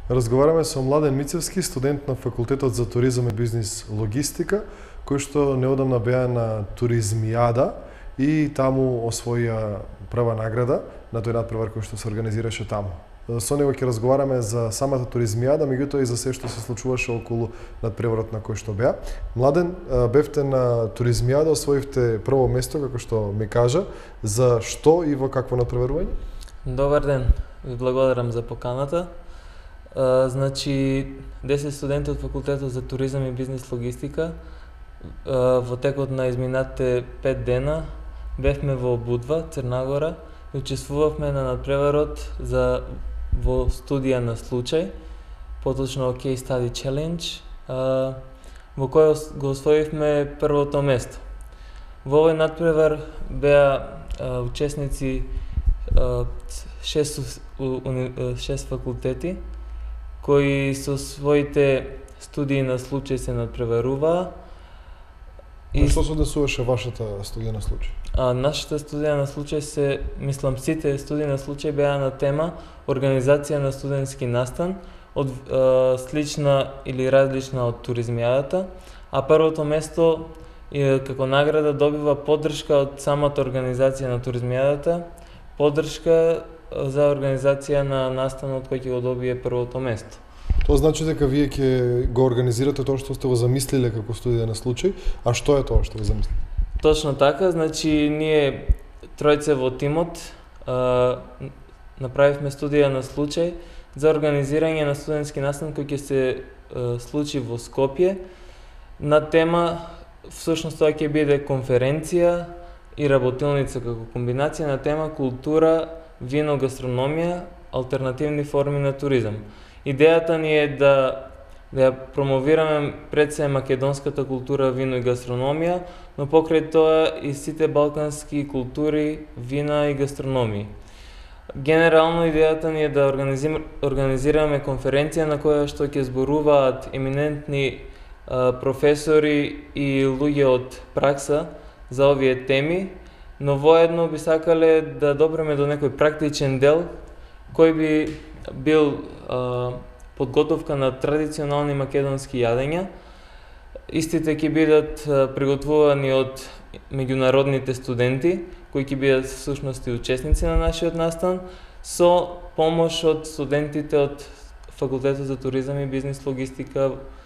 Разговараме со Младен Мицевски, студент на Факултетот за туризам и бизнис логистика, кој што неодамна беа на Туризмијада и таму освоија прва награда на тој надпревар кој што се организираше таму. Со него ќе разговараме за самата Туризмијада, меѓутоа и за се што се случуваше околу надпреварот на кој што беа. Младен, бевте на Туризмијада, освоивте прво место, како што ми кажа, за што и во какво надпреварување? Добар ден, ви благодарам за поканата. Значи, 10 студенти од Факултетот за туризам и бизнис логистика во текот на изминатите 5 дена бевме во Будва, Црнагора и учествувавме на надпреварот во студија на случај, поточно Case Study Challenge, во кој го освоивме првото место. Во овој надпревар беа учесници 6 факултети кои со своите студии на случај се надпреваруваа. И што се однесуваше вашата студија на случај? Нашата студија на случај сите студии на случај беа на тема организација на студентски настан, слична или различна од Туризмијадата, а првото место како награда добива поддршка од самата организација на Туризмијадата, поддршка за организација на настанот кој ќе го добие првото место. Тоа значи дека вие ќе го организирате тоа што сте го замислиле како студија на случај, а што е тоа што го замислиле? Точно така, значи ние тројце во тимот направивме студија на случај за организирање на студентски настан кој ќе се случи во Скопје на тема, всушност тоа ќе биде конференција и работилница како комбинација на тема култура, вино, гастрономија, алтернативни форми на туризам. Идејата ни е да ја промовираме пред се македонската култура, вино и гастрономија, но покрај тоа и сите балкански култури, вина и гастрономии. Генерално идејата ни е да организираме конференција на која што ќе зборуваат еминентни професори и луѓе од пракса за овие теми, но воедно би сакале да допреме до некој практичен дел кој би бил подготовка на традиционални македонски јадења. Истите ќе бидат приготвувани од меѓународните студенти, кои ќе бидат всушност и учесници на нашиот настан, со помош од студентите од Факултетот за туризам и бизнис логистика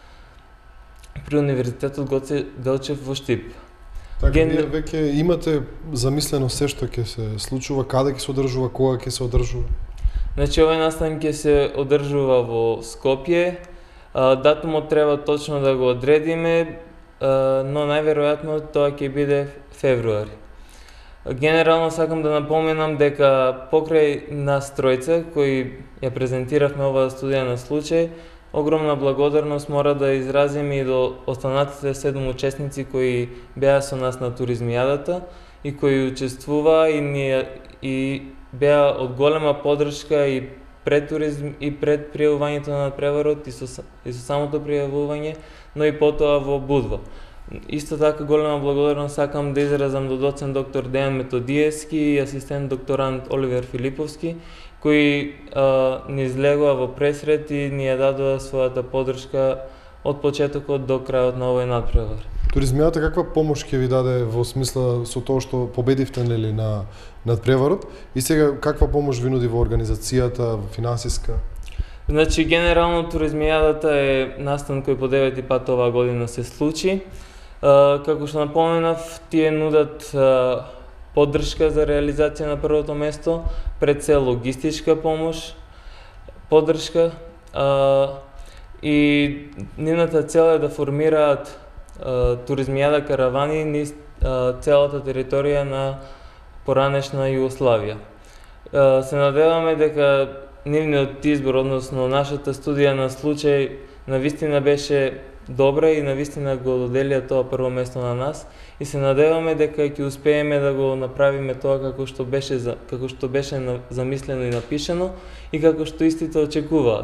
при Универзитетот Гоце Делчев во Штип. Така, вие веќе имате замислено се што ќе се случува, каде ќе се одржува, кога ќе се одржува? Значи, овој настан ќе се одржува во Скопје. Датумот треба точно да го одредиме, но најверојатно тоа ќе биде февруари. Генерално сакам да напоменам дека покрај нас тројца кои ја презентиравме оваа студија на случај, огромна благодарност мора да изразиме и до останатите 7 учесници кои беа со нас на Туризмијадата и кои учествуваа и беа од голема поддршка и пред пријавувањето на надпреварот и со самото пријавување, но и потоа во Будва. Исто така голема благодарност сакам да изразам до доцент доктор Дејан Методиевски и асистент докторант Оливер Филиповски, кои ни излегува во пресрет и ни ја дадоа својата поддршка од почетокот до крајот на овој надпревар. Туризмијата каква помош ќе ви даде во смисла со тоа што победивте нели на надпреварот и сега каква помош ви нуди во организацијата, финансиска? Значи генерално Туризмијадата е настан кој по 9 пат оваа година се случи. Како што напоменав, тие нудат поддршка за реализација на првото место, пред се логистичка помош, поддршка и нивната цел е да формираат Туризмијада каравани низ целата територија на поранешна Југославија. Се надеваме дека нивниот избор, односно нашата студија на случај, навистина беше добра и навистина го доделија тоа прво место на нас и се надеваме дека ќе успееме да го направиме тоа како што беше замислено и напишано и како што истите очекуваат.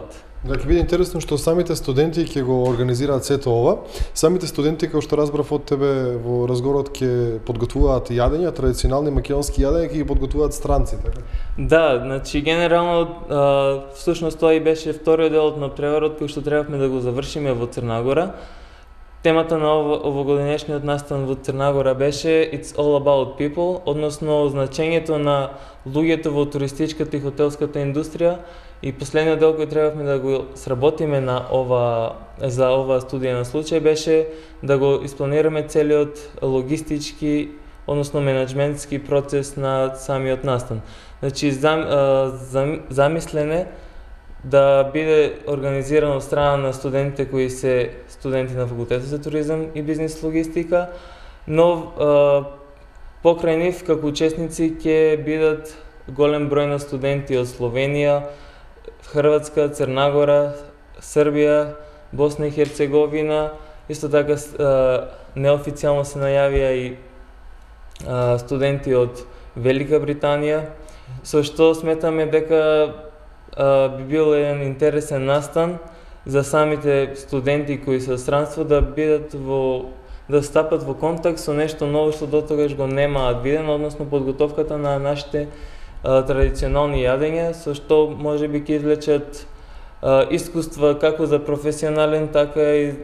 Да, ќе биде интересно што самите студенти ќе го организираат сето ова. Самите студенти, како што разбрав од тебе во разговорот, ќе подготвуваат јадења, традиционални македонски јадења, ќе ги подготвуваат странци, така? Да, значи генерално всушност тоа и беше вториот дел од натпреварот кој што требавме да го завршиме во Црна Гора. Темата на овогодинешниот настан во Црна Гора беше It's all about people, односно значењето на луѓето во туристичката и хотелската индустрија. И последниот дел кој требавме да го сработиме за ова студија на случај беше да го испланираме целиот логистички, односно менеджментски процес на самиот настан. Значи замислене да биде организирано од страна на студентите кои се студенти на факултетот за туризам и бизнис логистика, но покрај нив како учесници ќе бидат голем број на студенти од Словенија, Хрватска, Црна Гора, Србија, Босна и Херцеговина, исто така неофицијално се најавија и студенти од Велика Британија, со што сметаме дека би бил еден интересен настан за самите студенти кои се странство да бидат да стапат во контакт со нешто ново што дотогаш го немаат видено, односно подготовката на нашите традиционални јадења, со што можеби ќе извлечат искуства како за професионален, така и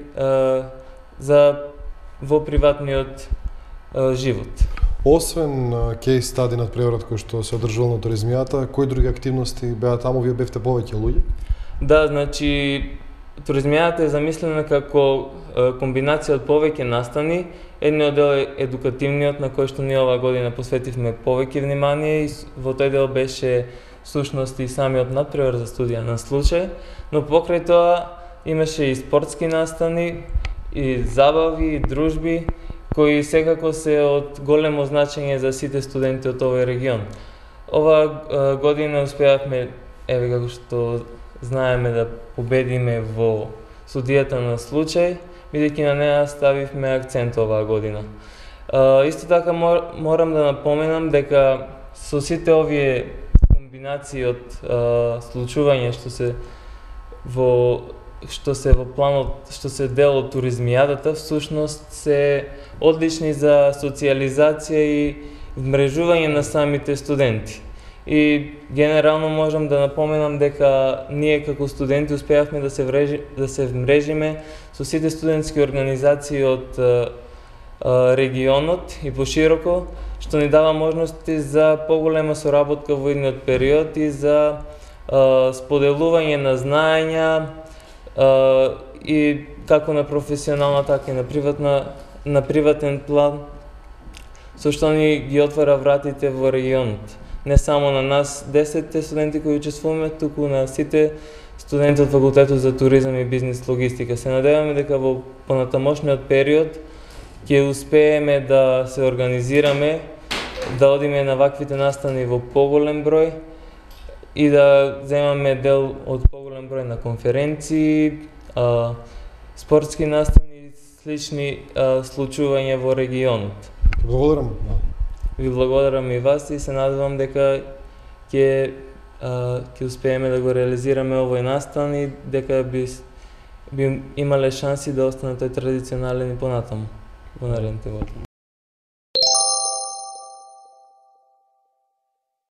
во приватниот живот. Освен кейс стади натпреварот кој што се одржувал на туризмијата, кои други активности беа таму, вие бевте повеќе луѓе? Да, значи туризмијата е замислена како комбинација од повеќе настани. Едниот дел е едукативниот, на кој што ние оваа година посветивме повеќе внимание и во тој дел беше всушност и самиот натпревар за студија на случај, но покрај тоа имаше и спортски настани, и забави, и дружби, кои секако се од големо значење за сите студенти од овој регион. Оваа година успеавме, како што знаеме, да победиме во студијата на случај, бидејќи на неа ставивме акцент оваа година. Исто така морам да напоменам дека со сите овие комбинации од случувања што се во планот, што се дел од туризмијадата, всушност се одлични за социјализација и вмрежување на самите студенти. И генерално можам да напоменам дека ние како студенти успеавме да се вмрежиме со сите студентски организации од регионот и пошироко, што ни дава можности за поголема соработка во идниот период и за споделување на знаења и како на професионална, така и на приватен план, со што ни ги отвара вратите во регионот. Не само на нас 10 студенти кои учествуваме, туку на сите студенти од факултетот за туризам и бизнис логистика. Се надеваме дека во понатамошниот период ќе успееме да се организираме, да одиме на ваквите настани во поголем број и да земаме дел од поголем број на конференции, спортски настани и слични случувања во регионот. Благодарам. Ви благодарам и вас и се надевам дека ќе успееме да го реализираме овој настан и дека би имале шанси да остане тој традиционален и понатаму во наредните години.